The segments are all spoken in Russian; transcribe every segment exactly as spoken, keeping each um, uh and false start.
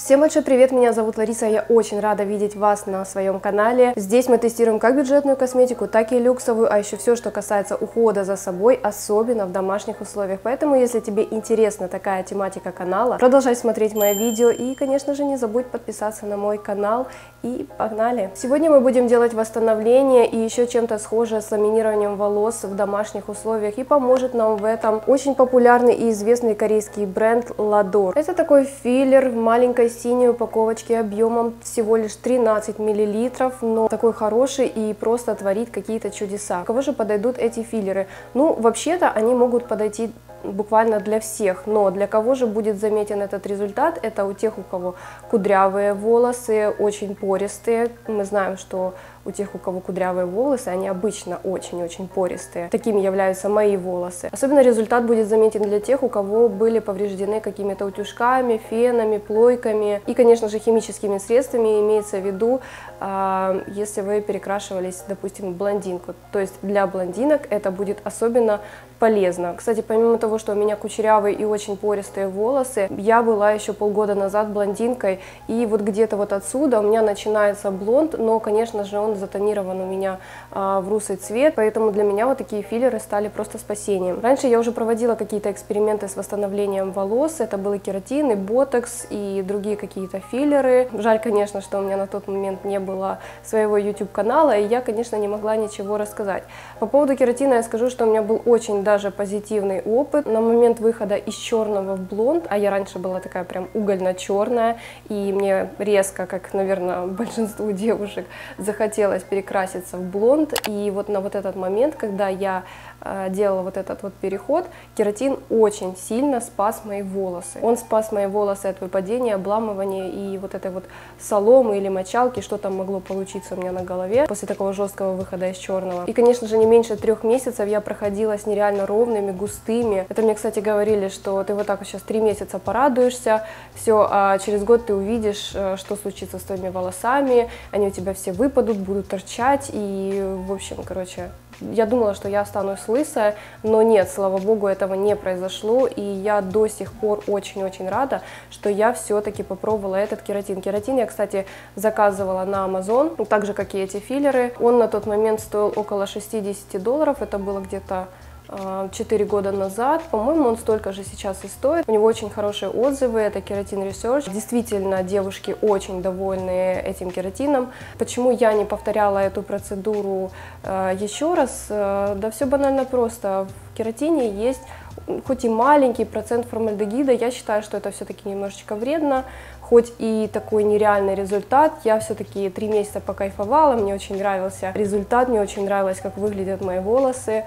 Всем большой привет, меня зовут Лариса, я очень рада видеть вас на своем канале. Здесь мы тестируем как бюджетную косметику, так и люксовую, а еще все, что касается ухода за собой, особенно в домашних условиях. Поэтому, если тебе интересна такая тематика канала, продолжай смотреть мои видео и, конечно же, не забудь подписаться на мой канал. И погнали! Сегодня мы будем делать восстановление и еще чем-то схожее с ламинированием волос в домашних условиях, и поможет нам в этом очень популярный и известный корейский бренд Lador. Это такой филлер в маленькой синей упаковочке объемом всего лишь тринадцать миллилитров, но такой хороший и просто творит какие-то чудеса. Кого же подойдут эти филлеры? Ну, вообще-то они могут подойти буквально для всех, но для кого же будет заметен этот результат? Это у тех, у кого кудрявые волосы, очень пористые. Мы знаем, что у тех, у кого кудрявые волосы, они обычно очень-очень пористые. Такими являются мои волосы. Особенно результат будет заметен для тех, у кого были повреждены какими-то утюжками, фенами, плойками и, конечно же, химическими средствами. Имеется в виду, если вы перекрашивались, допустим, в блондинку. То есть для блондинок это будет особенно полезно. Кстати, помимо того, что у меня кучерявые и очень пористые волосы, я была еще полгода назад блондинкой, и вот где-то вот отсюда у меня начинается блонд, но, конечно же, он затонирован у меня а, в русый цвет, поэтому для меня вот такие филлеры стали просто спасением. Раньше я уже проводила какие-то эксперименты с восстановлением волос, это был и кератин, и ботокс, и другие какие-то филлеры. Жаль, конечно, что у меня на тот момент не было своего YouTube канала, и я, конечно, не могла ничего рассказать. По поводу кератина я скажу, что у меня был очень даже позитивный опыт. На момент выхода из черного в блонд, а я раньше была такая прям угольно-черная, и мне резко, как, наверное, большинству девушек, захотелось перекраситься в блонд. И вот на вот этот момент, когда я э, делала вот этот вот переход, кератин очень сильно спас мои волосы. Он спас мои волосы от выпадения, обламывания и вот этой вот соломы или мочалки, что там могло получиться у меня на голове после такого жесткого выхода из черного. И, конечно же, не меньше трех месяцев я проходила с нереально ровными, густыми. Это мне, кстати, говорили, что ты вот так вот сейчас три месяца порадуешься, все, а через год ты увидишь, что случится с твоими волосами, они у тебя все выпадут, будут торчать, и, в общем, короче, я думала, что я останусь лысая, но нет, слава богу, этого не произошло, и я до сих пор очень-очень рада, что я все-таки попробовала этот кератин. Кератин я, кстати, заказывала на Amazon, так же, как и эти филлеры. Он на тот момент стоил около шестидесяти долларов, это было где-то четыре года назад, по-моему, он столько же сейчас и стоит. У него очень хорошие отзывы, это Keratin Research. Действительно, девушки очень довольны этим кератином. Почему я не повторяла эту процедуру э, еще раз? Э, да все банально просто. В кератине есть хоть и маленький процент формальдегида, я считаю, что это все-таки немножечко вредно. Хоть и такой нереальный результат, я все-таки три месяца покайфовала, мне очень нравился результат, мне очень нравилось, как выглядят мои волосы.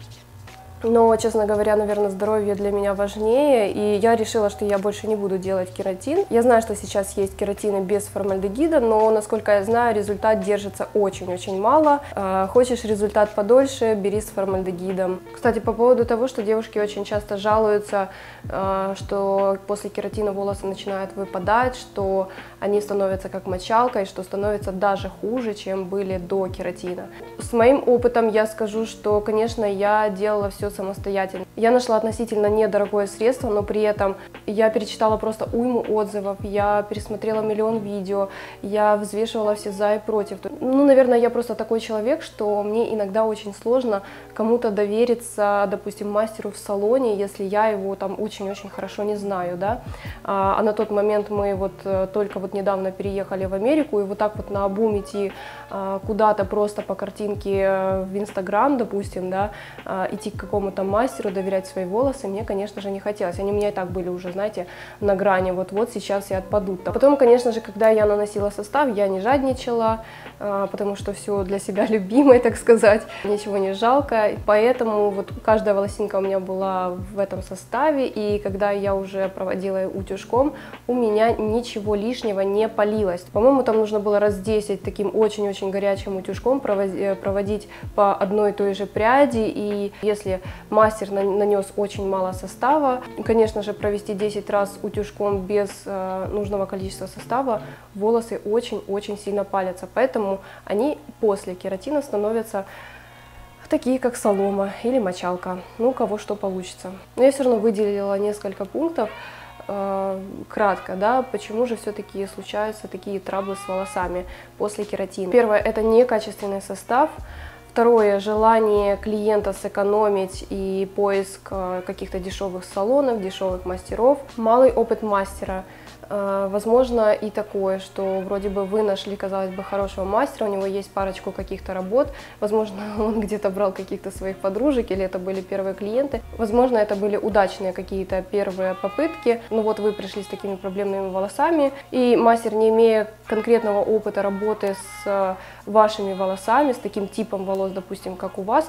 Но, честно говоря, наверное, здоровье для меня важнее, и я решила, что я больше не буду делать кератин. Я знаю, что сейчас есть кератины без формальдегида, но, насколько я знаю, результат держится очень-очень мало. Хочешь результат подольше, бери с формальдегидом. Кстати, по поводу того, что девушки очень часто жалуются, что после кератина волосы начинают выпадать, что они становятся как мочалка, и что становятся даже хуже, чем были до кератина. С моим опытом я скажу, что, конечно, я делала все самостоятельно. Я нашла относительно недорогое средство, но при этом я перечитала просто уйму отзывов, я пересмотрела миллион видео, я взвешивала все за и против. Ну, наверное, я просто такой человек, что мне иногда очень сложно кому-то довериться, допустим, мастеру в салоне, если я его там очень-очень хорошо не знаю, да. А, а на тот момент мы вот только вот недавно переехали в Америку, и вот так вот наобум идти а, куда-то просто по картинке в Инстаграм, допустим, да, а, идти к какому какому-то мастеру, доверять свои волосы мне, конечно же, не хотелось. Они у меня и так были уже, знаете, на грани, вот-вот сейчас и отпадут. А потом, конечно же, когда я наносила состав, я не жадничала, потому что все для себя любимое, так сказать, ничего не жалко, поэтому вот каждая волосинка у меня была в этом составе, и когда я уже проводила утюжком, у меня ничего лишнего не палилось. По-моему, там нужно было раз десять таким очень-очень горячим утюжком проводить по одной и той же пряди, и если мастер нанес очень мало состава, конечно же, провести десять раз утюжком без э, нужного количества состава, волосы очень-очень сильно палятся, поэтому они после кератина становятся такие как солома или мочалка, ну у кого что получится. Но я все равно выделила несколько пунктов, э, кратко, да, почему же все-таки случаются такие траблы с волосами после кератина. Первое – это некачественный состав. Второе – желание клиента сэкономить и поиск каких-то дешевых салонов, дешевых мастеров. Малый опыт мастера. Возможно и такое, что вроде бы вы нашли, казалось бы, хорошего мастера, у него есть парочку каких-то работ, возможно, он где-то брал каких-то своих подружек, или это были первые клиенты, возможно, это были удачные какие-то первые попытки, ну вот вы пришли с такими проблемными волосами, и мастер, не имея конкретного опыта работы с вашими волосами, с таким типом волос, допустим, как у вас,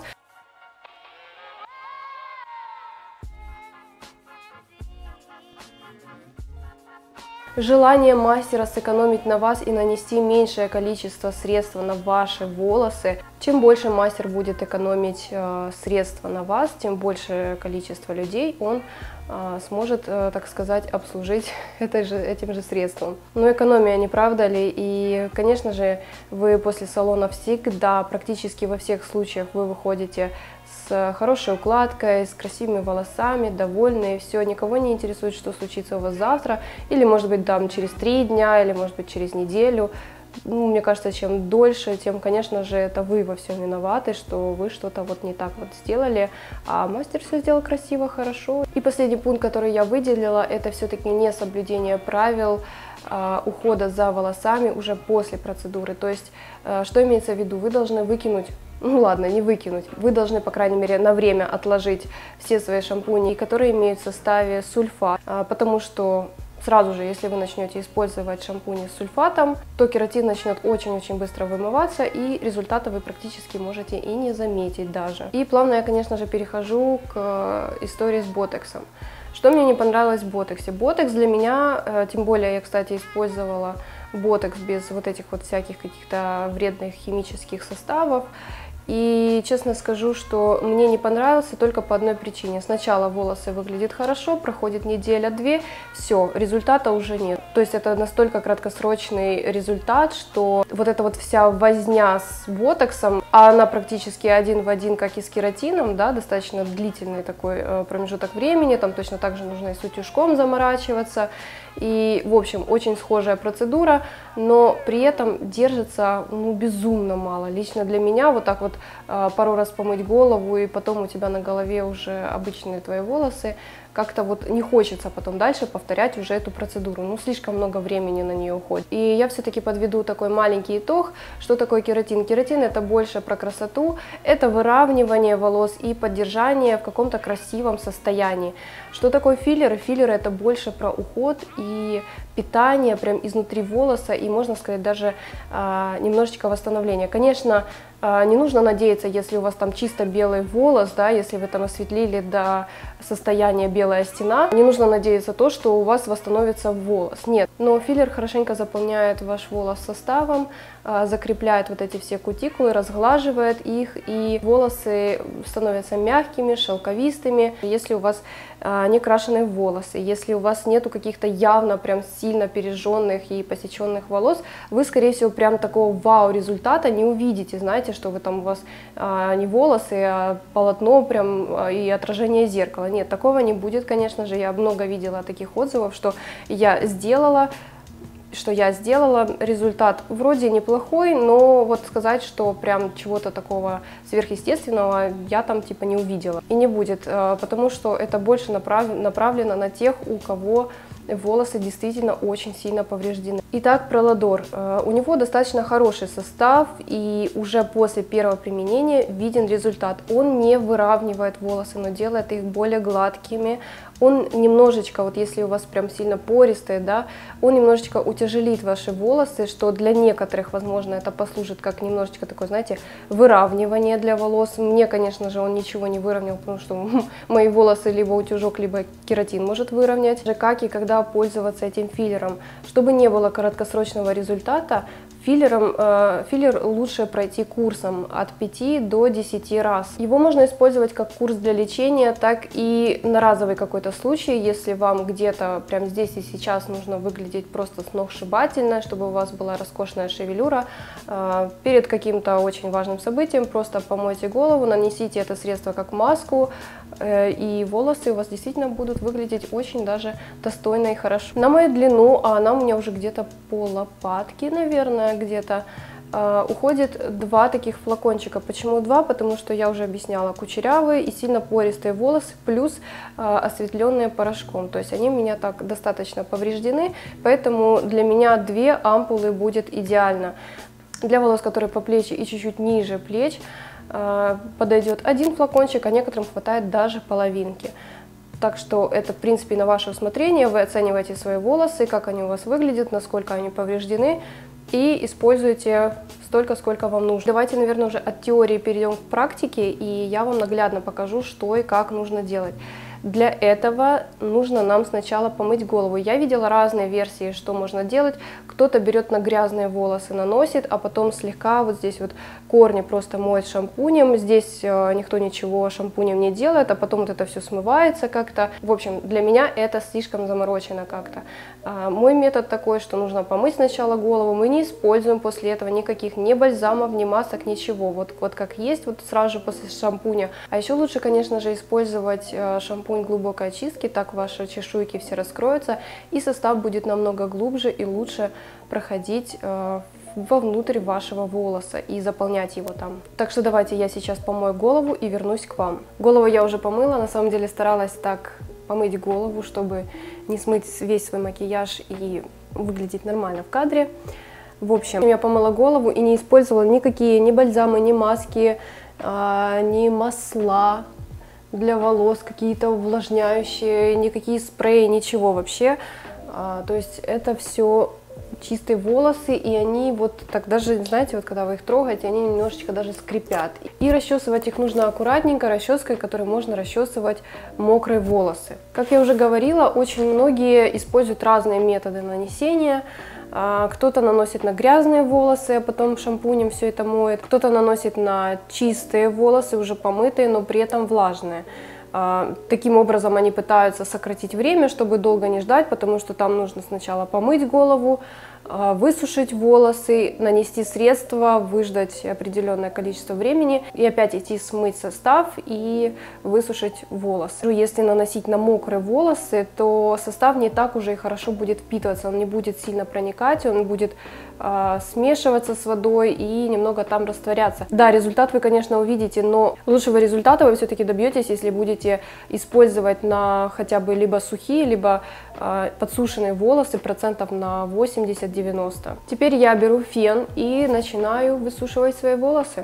желание мастера сэкономить на вас и нанести меньшее количество средства на ваши волосы. Чем больше мастер будет экономить э, средства на вас, тем большее количество людей он э, сможет, э, так сказать, обслужить этой же, этим же средством. Но экономия, не правда ли? И, конечно же, вы после салона всегда, практически во всех случаях, вы выходите с хорошей укладкой, с красивыми волосами, довольные, все, никого не интересует, что случится у вас завтра, или, может быть, там через три дня, или, может быть, через неделю. Ну, мне кажется, чем дольше, тем, конечно же, это вы во всем виноваты, что вы что-то вот не так вот сделали, а мастер все сделал красиво, хорошо. И последний пункт, который я выделила, это все-таки не соблюдение правил а, ухода за волосами уже после процедуры. То есть, а, что имеется в виду? Вы должны выкинуть, ну ладно, не выкинуть, вы должны, по крайней мере, на время отложить все свои шампуни, которые имеют в составе сульфат, а, потому что сразу же, если вы начнете использовать шампуни с сульфатом, то кератин начнет очень-очень быстро вымываться, и результата вы практически можете и не заметить даже. И плавно я, конечно же, перехожу к истории с ботоксом. Что мне не понравилось в ботоксе? Ботокс для меня, тем более я, кстати, использовала ботокс без вот этих вот всяких каких-то вредных химических составов. И честно скажу, что мне не понравился только по одной причине. Сначала волосы выглядят хорошо, проходит неделя-две, все, результата уже нет. То есть это настолько краткосрочный результат, что вот эта вот вся возня с ботоксом, а она практически один в один, как и с кератином, да, достаточно длительный такой промежуток времени, там точно так же нужно и с утюжком заморачиваться. И, в общем, очень схожая процедура, но при этом держится, ну, безумно мало. Лично для меня вот так вот э, пару раз помыть голову, и потом у тебя на голове уже обычные твои волосы, как-то вот не хочется потом дальше повторять уже эту процедуру, ну, слишком много времени на нее уходит. И я все-таки подведу такой маленький итог, что такое кератин. Кератин — это больше про красоту, это выравнивание волос и поддержание в каком-то красивом состоянии. Что такое филлеры? Филлеры — это больше про уход и питание прям изнутри волоса, и, можно сказать, даже а, немножечко восстановления. Конечно, а, не нужно надеяться, если у вас там чисто белый волос, да, если вы там осветлили до состояния белая стена, не нужно надеяться то, что у вас восстановится волос. Нет, но филлер хорошенько заполняет ваш волос составом, а, закрепляет вот эти все кутикулы, разглаживает их, и волосы становятся мягкими, шелковистыми. Если у вас а, не крашеные волосы, если у вас нету каких-то явно прям сильно пережженных и посеченных волос, вы, скорее всего, прям такого вау-результата не увидите. Знаете, что вы там, у вас а, не волосы, а полотно прям а, и отражение зеркала. Нет, такого не будет, конечно же. Я много видела таких отзывов, что я сделала, что я сделала, результат вроде неплохой, но вот сказать, что прям чего-то такого сверхъестественного я там типа не увидела. И не будет, потому что это больше направ... направлено на тех, у кого волосы действительно очень сильно повреждены. Итак, про Ладор. У него достаточно хороший состав, и уже после первого применения виден результат. Он не выравнивает волосы, но делает их более гладкими. Он немножечко, вот если у вас прям сильно пористые, да, он немножечко утяжелит ваши волосы, что для некоторых, возможно, это послужит как немножечко такое, знаете, выравнивание для волос. Мне, конечно же, он ничего не выровнял, потому что мои волосы либо утюжок, либо кератин может выровнять. Как и когда пользоваться этим филлером. Чтобы не было краткосрочного результата, филлером, э, филлер лучше пройти курсом от пяти до десяти раз. Его можно использовать как курс для лечения, так и на разовый какой-то случай, если вам где-то прямо здесь и сейчас нужно выглядеть просто сногсшибательно, чтобы у вас была роскошная шевелюра. Э, перед каким-то очень важным событием просто помойте голову, нанесите это средство как маску, и волосы у вас действительно будут выглядеть очень даже достойно и хорошо. На мою длину, а она у меня уже где-то по лопатке, наверное, где-то, уходит два таких флакончика. Почему два? Потому что я уже объясняла, кучерявые и сильно пористые волосы, плюс осветленные порошком. То есть они у меня так достаточно повреждены, поэтому для меня две ампулы будет идеально. Для волос, которые по плечи и чуть-чуть ниже плеч, подойдет один флакончик, а некоторым хватает даже половинки. Так что это, в принципе, на ваше усмотрение. Вы оцениваете свои волосы, как они у вас выглядят, насколько они повреждены, и используйте столько, сколько вам нужно. Давайте, наверное, уже от теории перейдем к практике, и я вам наглядно покажу, что и как нужно делать. Для этого нужно нам сначала помыть голову. Я видела разные версии, что можно делать. Кто-то берет на грязные волосы, наносит, а потом слегка вот здесь вот корни просто моет шампунем. Здесь э, никто ничего шампунем не делает, а потом вот это все смывается как-то. В общем, для меня это слишком заморочено как-то. А мой метод такой, что нужно помыть сначала голову. Мы не используем после этого никаких ни бальзамов, ни масок, ничего. Вот, вот как есть, вот сразу же после шампуня. А еще лучше, конечно же, использовать э, шампунь глубокой очистки, так ваши чешуйки все раскроются, и состав будет намного глубже и лучше проходить э, вовнутрь вашего волоса и заполнять его там. Так что давайте я сейчас помою голову и вернусь к вам. Голову я уже помыла, на самом деле старалась так помыть голову, чтобы не смыть весь свой макияж и выглядеть нормально в кадре. В общем, я помыла голову и не использовала никакие ни бальзамы, ни маски, э, ни масла для волос, какие-то увлажняющие, никакие спреи, ничего вообще. А, то есть это все чистые волосы, и они вот так даже, знаете, вот когда вы их трогаете, они немножечко даже скрипят. И расчесывать их нужно аккуратненько, расческой, которой можно расчесывать мокрые волосы. Как я уже говорила, очень многие используют разные методы нанесения. Кто-то наносит на грязные волосы, а потом шампунем все это моет. Кто-то наносит на чистые волосы, уже помытые, но при этом влажные. Таким образом они пытаются сократить время, чтобы долго не ждать, потому что там нужно сначала помыть голову, высушить волосы, нанести средства, выждать определенное количество времени и опять идти смыть состав и высушить волосы. Если наносить на мокрые волосы, то состав не так уже и хорошо будет впитываться, он не будет сильно проникать, он будет э, смешиваться с водой и немного там растворяться. Да, результат вы, конечно, увидите, но лучшего результата вы все-таки добьетесь, если будете использовать на хотя бы либо сухие, либо э, подсушенные волосы процентов на восемьдесят-девяносто. Теперь я беру фен и начинаю высушивать свои волосы.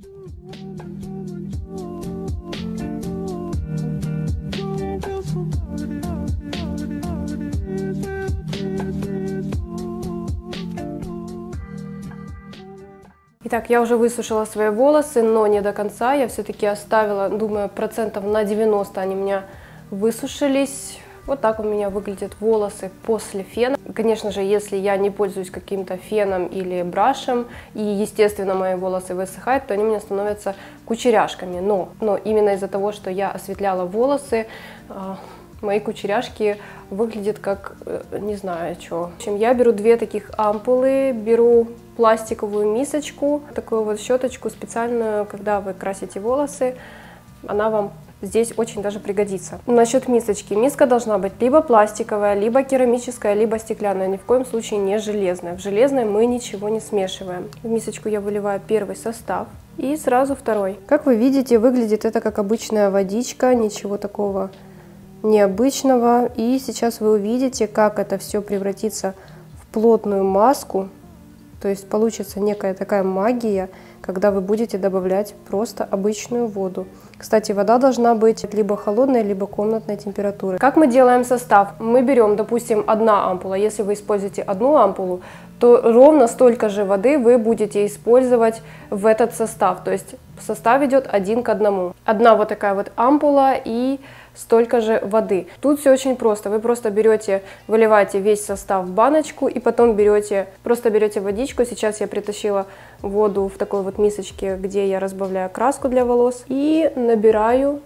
Итак, я уже высушила свои волосы, но не до конца. Я все-таки оставила, думаю, процентов на девяносто они у меня высушились. Вот так у меня выглядят волосы после фена. Конечно же, если я не пользуюсь каким-то феном или брашем, и, естественно, мои волосы высыхают, то они у меня становятся кучеряшками. Но, но именно из-за того, что я осветляла волосы, мои кучеряшки выглядят как, не знаю, что. В общем, я беру две таких ампулы, беру пластиковую мисочку, такую вот щеточку специальную, когда вы красите волосы, она вам здесь очень даже пригодится. Насчет мисочки. Миска должна быть либо пластиковая, либо керамическая, либо стеклянная, ни в коем случае не железная. В железной мы ничего не смешиваем. В мисочку я выливаю первый состав и сразу второй. Как вы видите, выглядит это как обычная водичка, ничего такого необычного. И сейчас вы увидите, как это все превратится в плотную маску. То есть получится некая такая магия, когда вы будете добавлять просто обычную воду. Кстати, вода должна быть либо холодной, либо комнатной температуры. Как мы делаем состав? Мы берем, допустим, одна ампула. Если вы используете одну ампулу, то ровно столько же воды вы будете использовать в этот состав. То есть состав идет один к одному. Одна вот такая вот ампула и столько же воды. Тут все очень просто. Вы просто берете, выливаете весь состав в баночку и потом берете, просто берете водичку. Сейчас я притащила воду в такой вот мисочке, где я разбавляю краску для волос, и набираю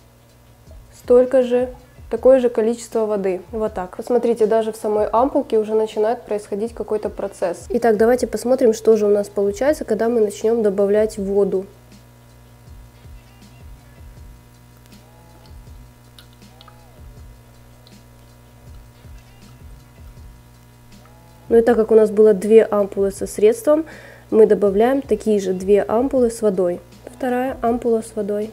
столько же, такое же количество воды. Вот так. Посмотрите, даже в самой ампулке уже начинает происходить какой-то процесс. Итак, давайте посмотрим, что же у нас получается, когда мы начнем добавлять воду. Ну и так как у нас было две ампулы со средством, мы добавляем такие же две ампулы с водой. Вторая ампула с водой.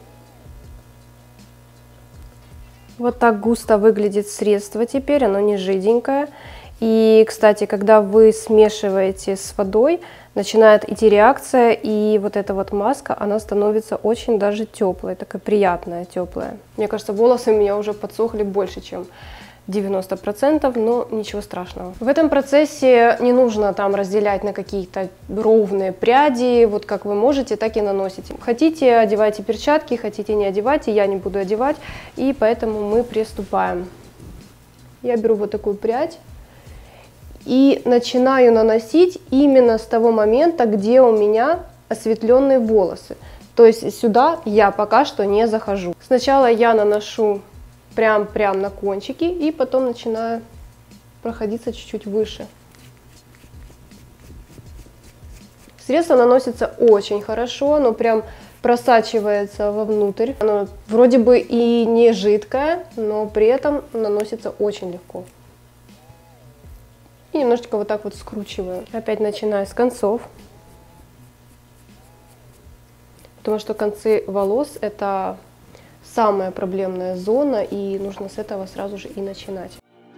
Вот так густо выглядит средство теперь, оно не жиденькое. И, кстати, когда вы смешиваете с водой, начинает идти реакция, и вот эта вот маска, она становится очень даже теплой, такая приятная, теплая. Мне кажется, волосы у меня уже подсохли больше, чем девяносто процентов, но ничего страшного. В этом процессе не нужно там разделять на какие-то ровные пряди, вот как вы можете, так и наносите. Хотите, одевайте перчатки, хотите, не одевайте, я не буду одевать, и поэтому мы приступаем. Я беру вот такую прядь и начинаю наносить именно с того момента, где у меня осветленные волосы. То есть сюда я пока что не захожу. Сначала я наношу прям прям на кончики и потом начинаю проходиться чуть-чуть выше. Средство наносится очень хорошо, оно прям просачивается вовнутрь. Оно вроде бы и не жидкое, но при этом наносится очень легко. И немножечко вот так вот скручиваю. Опять начинаю с концов, потому что концы волос — это самая проблемная зона, и нужно с этого сразу же и начинать.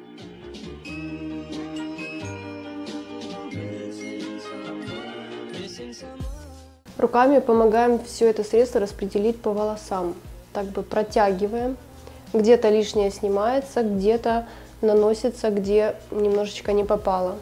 Руками помогаем все это средство распределить по волосам. Так бы протягиваем. Где-то лишнее снимается, где-то наносится, где немножечко не попало.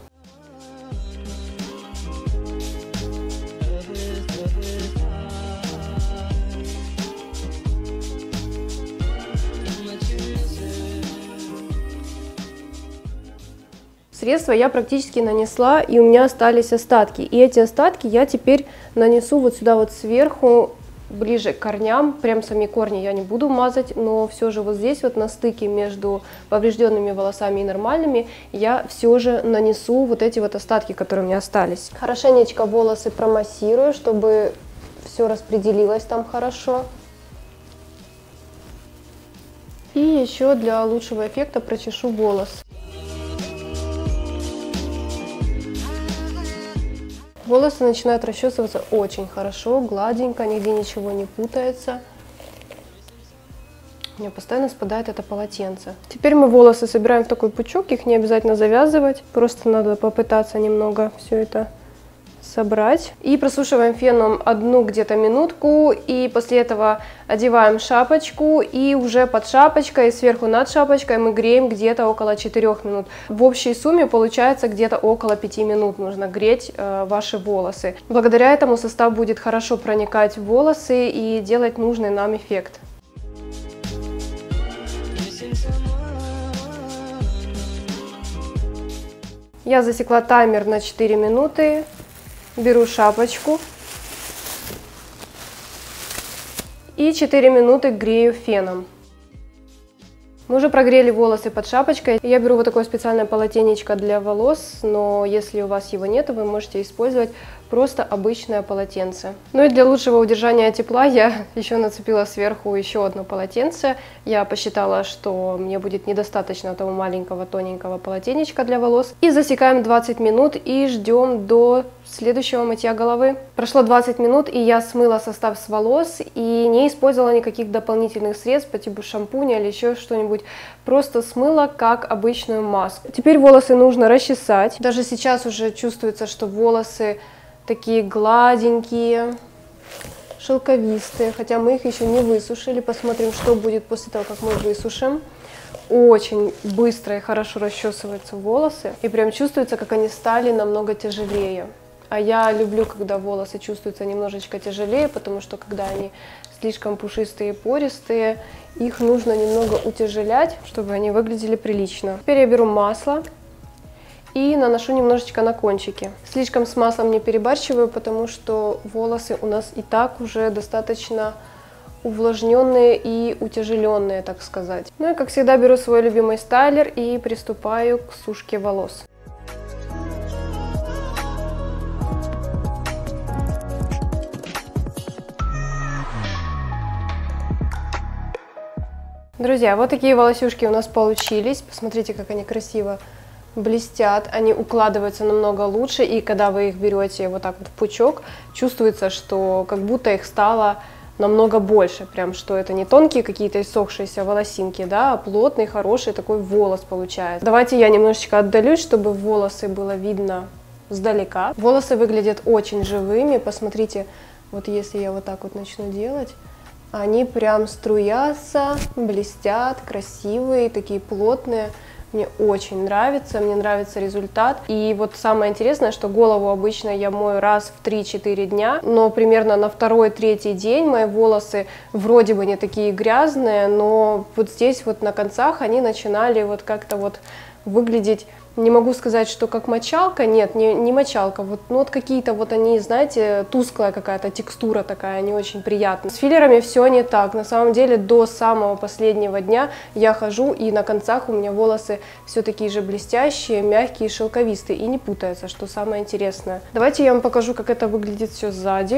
Средство я практически нанесла, и у меня остались остатки. И эти остатки я теперь нанесу вот сюда вот сверху, ближе к корням. Прям сами корни я не буду мазать, но все же вот здесь вот на стыке между поврежденными волосами и нормальными я все же нанесу вот эти вот остатки, которые у меня остались. Хорошенечко волосы промассирую, чтобы все распределилось там хорошо. И еще для лучшего эффекта прочешу волос. Волосы начинают расчесываться очень хорошо, гладенько, нигде ничего не путается. У меня постоянно спадает это полотенце. Теперь мы волосы собираем в такой пучок, их не обязательно завязывать, просто надо попытаться немного все это собрать. И просушиваем феном одну где-то минутку, и после этого одеваем шапочку, и уже под шапочкой, сверху над шапочкой мы греем где-то около четырёх минут. В общей сумме получается где-то около пяти минут нужно греть э, ваши волосы. Благодаря этому состав будет хорошо проникать в волосы и делать нужный нам эффект. Я засекла таймер на четыре минуты. Беру шапочку и четыре минуты грею феном. Мы уже прогрели волосы под шапочкой. Я беру вот такое специальное полотенечко для волос, но если у вас его нет, вы можете использовать просто обычное полотенце. Ну и для лучшего удержания тепла я еще нацепила сверху еще одно полотенце. Я посчитала, что мне будет недостаточно того маленького тоненького полотенечка для волос. И засекаем двадцать минут и ждем до следующего мытья головы. Прошло двадцать минут, и я смыла состав с волос и не использовала никаких дополнительных средств по типу шампуня или еще что-нибудь. Просто смыла как обычную маску. Теперь волосы нужно расчесать. Даже сейчас уже чувствуется, что волосы такие гладенькие, шелковистые, хотя мы их еще не высушили. Посмотрим, что будет после того, как мы высушим. Очень быстро и хорошо расчесываются волосы, и прям чувствуется, как они стали намного тяжелее. А я люблю, когда волосы чувствуются немножечко тяжелее, потому что когда они слишком пушистые и пористые, их нужно немного утяжелять, чтобы они выглядели прилично. Теперь я беру масло и наношу немножечко на кончики. Слишком с маслом не перебарщиваю, потому что волосы у нас и так уже достаточно увлажненные и утяжеленные, так сказать. Ну и как всегда беру свой любимый стайлер и приступаю к сушке волос. Друзья, вот такие волосюшки у нас получились. Посмотрите, как они красиво блестят, они укладываются намного лучше, и когда вы их берете вот так вот в пучок, чувствуется, что как будто их стало намного больше, прям что это не тонкие какие-то иссохшиеся волосинки, да, а плотный, хороший такой волос получается. Давайте я немножечко отдалюсь, чтобы волосы было видно сдалека. Волосы выглядят очень живыми, посмотрите, вот если я вот так вот начну делать, они прям струятся, блестят, красивые, такие плотные. Мне очень нравится, мне нравится результат. И вот самое интересное, что голову обычно я мою раз в три-четыре дня, но примерно на второй-третий день мои волосы вроде бы не такие грязные, но вот здесь вот на концах они начинали вот как-то вот выглядеть, не могу сказать, что как мочалка, нет, не, не мочалка, вот, ну вот какие-то вот они, знаете, тусклая какая-то текстура такая, не очень приятная. С филлерами все не так, на самом деле до самого последнего дня я хожу, и на концах у меня волосы все такие же блестящие, мягкие, шелковистые, и не путаются, что самое интересное. Давайте я вам покажу, как это выглядит все сзади.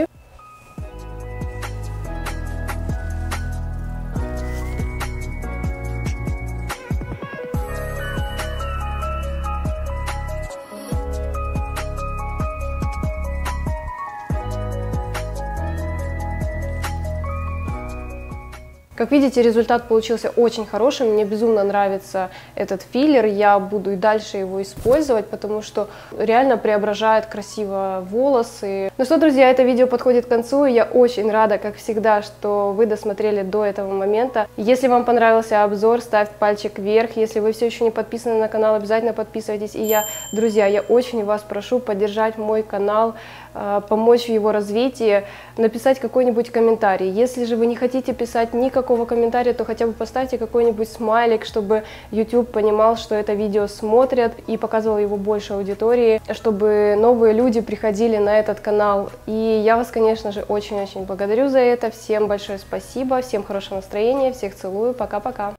Как видите, результат получился очень хороший, мне безумно нравится этот филлер, я буду и дальше его использовать, потому что реально преображает красиво волосы. Ну что, друзья, это видео подходит к концу, и я очень рада, как всегда, что вы досмотрели до этого момента. Если вам понравился обзор, ставьте пальчик вверх, если вы все еще не подписаны на канал, обязательно подписывайтесь. И я, друзья, я очень вас прошу поддержать мой канал, помочь в его развитии, написать какой-нибудь комментарий. Если же вы не хотите писать никакого комментария, то хотя бы поставьте какой-нибудь смайлик, чтобы YouTube понимал, что это видео смотрят, и показывал его больше аудитории, чтобы новые люди приходили на этот канал. И я вас, конечно же, очень-очень благодарю за это. Всем большое спасибо, всем хорошего настроения, всех целую, пока-пока.